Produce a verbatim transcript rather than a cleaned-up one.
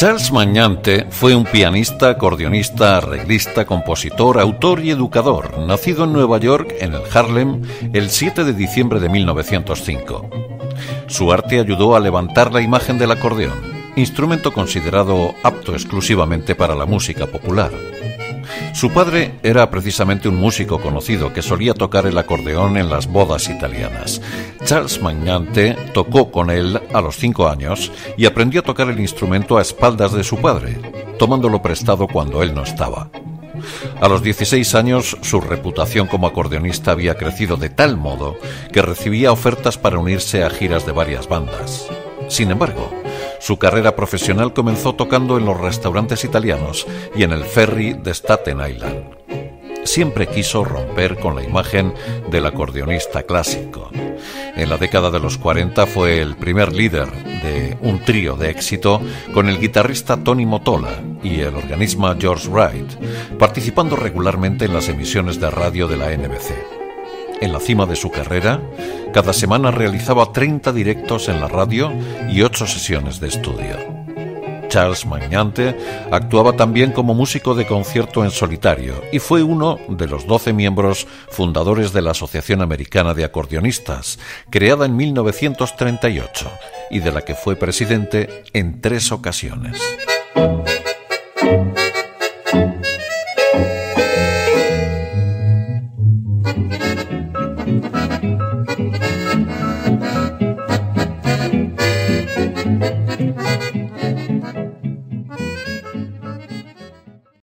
Charles Magnante fue un pianista, acordeonista, arreglista, compositor, autor y educador, nacido en Nueva York, en el Harlem, el siete de diciembre de mil novecientos cinco. Su arte ayudó a levantar la imagen del acordeón, instrumento considerado apto exclusivamente para la música popular. Su padre era precisamente un músico conocido que solía tocar el acordeón en las bodas italianas. Charles Magnante tocó con él a los cinco años y aprendió a tocar el instrumento a espaldas de su padre, tomándolo prestado cuando él no estaba. A los dieciséis años, su reputación como acordeonista había crecido de tal modo que recibía ofertas para unirse a giras de varias bandas. Sin embargo, su carrera profesional comenzó tocando en los restaurantes italianos y en el ferry de Staten Island. Siempre quiso romper con la imagen del acordeonista clásico. En la década de los cuarenta fue el primer líder de un trío de éxito con el guitarrista Tony Mottola y el organista George Wright, participando regularmente en las emisiones de radio de la N B C. En la cima de su carrera, cada semana realizaba treinta directos en la radio y ocho sesiones de estudio. Charles Magnante actuaba también como músico de concierto en solitario y fue uno de los doce miembros fundadores de la Asociación Americana de Acordeonistas, creada en mil novecientos treinta y ocho, y de la que fue presidente en tres ocasiones.